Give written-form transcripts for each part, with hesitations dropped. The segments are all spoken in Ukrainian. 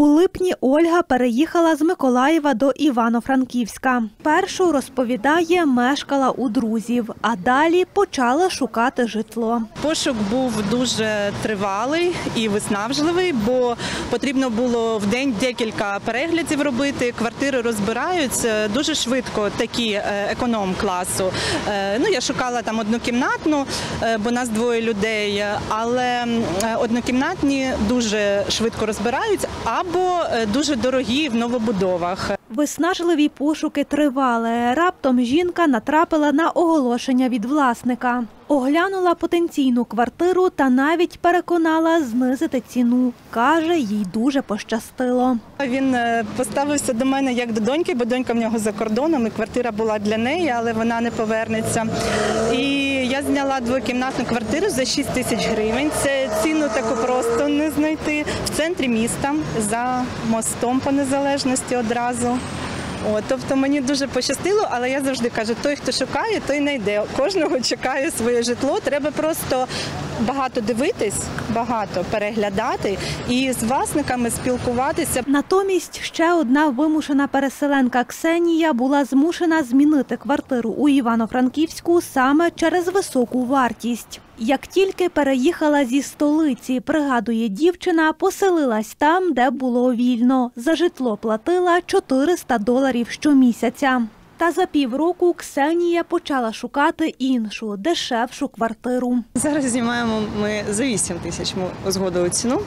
липні Ольга переїхала з Миколаєва до Івано-Франківська. Першу, розповідає, мешкала у друзів, а далі почала шукати житло. Пошук був дуже тривалий і виснажливий, бо потрібно було в день декілька переглядів робити, квартири розбираються дуже швидко, такі економ-класу. Я шукала там однокімнатну, бо нас двоє людей, але однокімнатні дуже швидко розбираються або дуже дорогі в новобудовах. Виснажливі пошуки тривали. Раптом жінка натрапила на оголошення від власника. Оглянула потенційну квартиру та навіть переконала знизити ціну. Каже, їй дуже пощастило. Він поставився до мене як до доньки, бо донька в нього за кордоном, і квартира була для неї, але вона не повернеться. І я зняла двокімнатну квартиру за 6 тисяч гривень. Це ціну таку просто не знайти. В центрі міста, за мостом по Незалежності одразу. Тобто мені дуже пощастило, але я завжди кажу, той, хто шукає, той знайде. Кожного чекає своє житло, треба просто багато дивитись, багато переглядати і з власниками спілкуватися. Натомість ще одна вимушена переселенка Ксенія була змушена змінити квартиру у Івано-Франківську саме через високу вартість. Як тільки переїхала зі столиці, пригадує дівчина, поселилась там, де було вільно. За житло платила $400 щомісяця. Та за півроку Ксенія почала шукати іншу, дешевшу квартиру. Зараз знімаємо ми за 8 тисяч, ми узгодили ціну.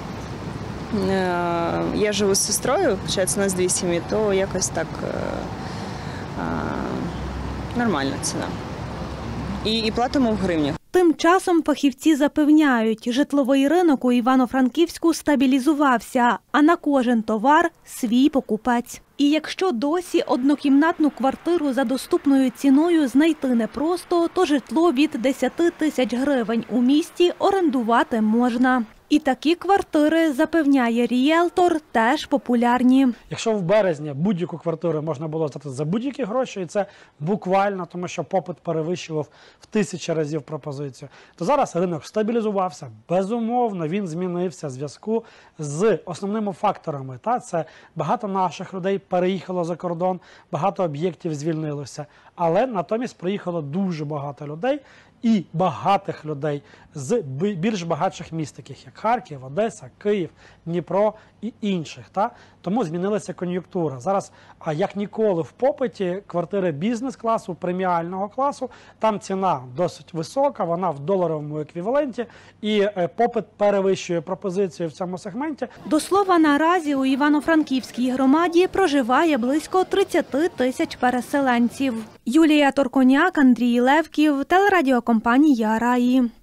Я живу з сестрою, виходить, у нас 2 сім'ї, то якось так нормальна ціна. І платимо в гривнях. Тим часом фахівці запевняють, житловий ринок у Івано-Франківську стабілізувався, а на кожен товар – свій покупець. І якщо досі однокімнатну квартиру за доступною ціною знайти непросто, то житло від 10 тисяч гривень у місті орендувати можна. І такі квартири, запевняє ріелтор, теж популярні. Якщо в березні будь-яку квартиру можна було здати за будь-які гроші, і це буквально, тому що попит перевищував в 1000 разів пропозицію, то зараз ринок стабілізувався. Безумовно, він змінився в зв'язку з основними факторами. Це багато наших людей переїхало за кордон, багато об'єктів звільнилося. Але натомість приїхало дуже багато людей, і багатих людей з більш багатших міст, таких як Харків, Одеса, Київ, Дніпро і інших. Тому змінилася кон'юнктура. Зараз, як ніколи, в попиті квартири бізнес-класу, преміального класу, там ціна досить висока, вона в доларовому еквіваленті, і попит перевищує пропозицію в цьому сегменті. До слова, наразі у Івано-Франківській громаді проживає близько 30 тисяч переселенців. Юлія Торконяк, Андрій Левків, телерадіокомпанія «Раї».